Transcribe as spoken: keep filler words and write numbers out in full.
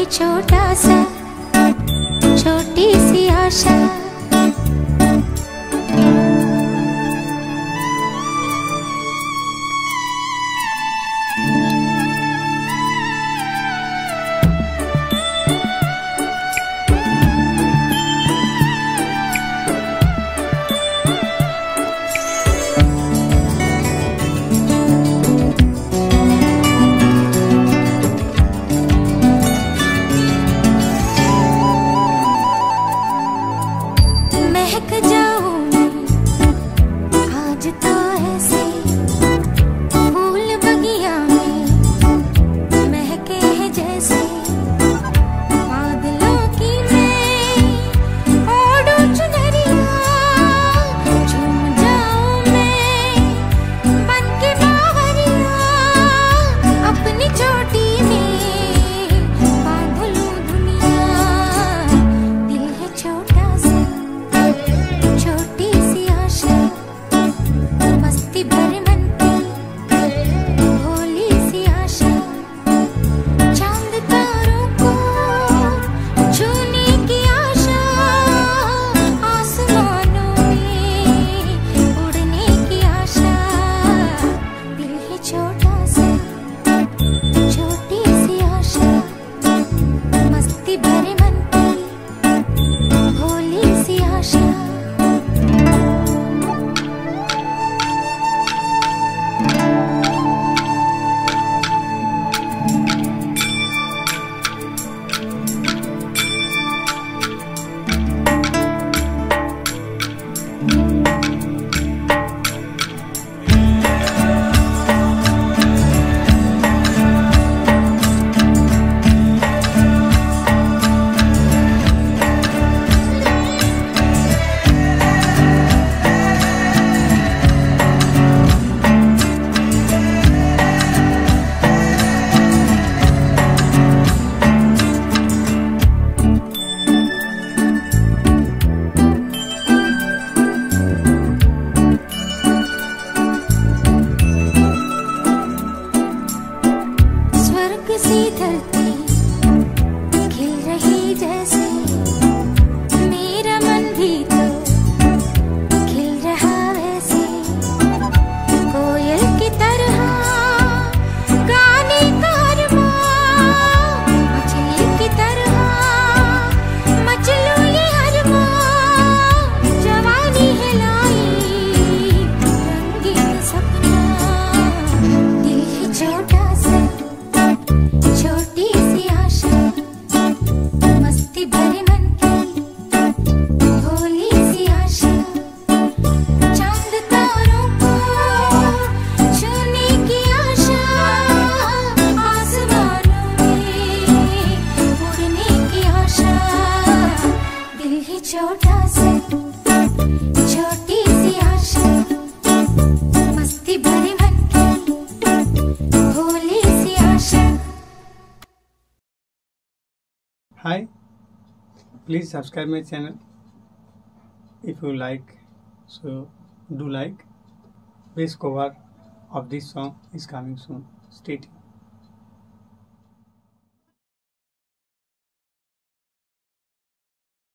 छोटा सा, छोटी सी आशा। महक जाऊं मैं आज तो ऐसे, फूल बगिया में महके हैं जैसे। बादलों की मैं ओढ़ूं चुनरिया, झूम जाऊं मैं बन के बावरिया। अपनी चोटी में बांध लूं दुनिया, दिल है छोटा सा, छोटी सी आशा। मस्ती भरे मन की भोली सी आशा। चांद तारों को छूने की आशा, आसमानों में उड़ने की आशा। दिल है छोटा सा, छोटी सी आशा। मस्ती भरे मन की भोली सी आशा। स्वर्ग सी धरती खिल रही जैसे, मेरा मन भी तो खिल रहा वैसे। कोयल की तरह गाने का अरमां, मछली की तरह मचलूं ये अरमां। जवानी है लाई रंगीन सपना, दिल है छोटा सा, छोटी सी आशा। मस्ती भरे मन की भोली सी आशा। चांद तारों को छूने की आशा, आसमानों में उड़ने की आशा। दिल है छोटा सा, छोटी सी आशा। मस्ती भरे मन की भोली सी आशा। Hi, please subscribe my channel if you like, so do like. Best cover of this song is coming soon. Stay tuned.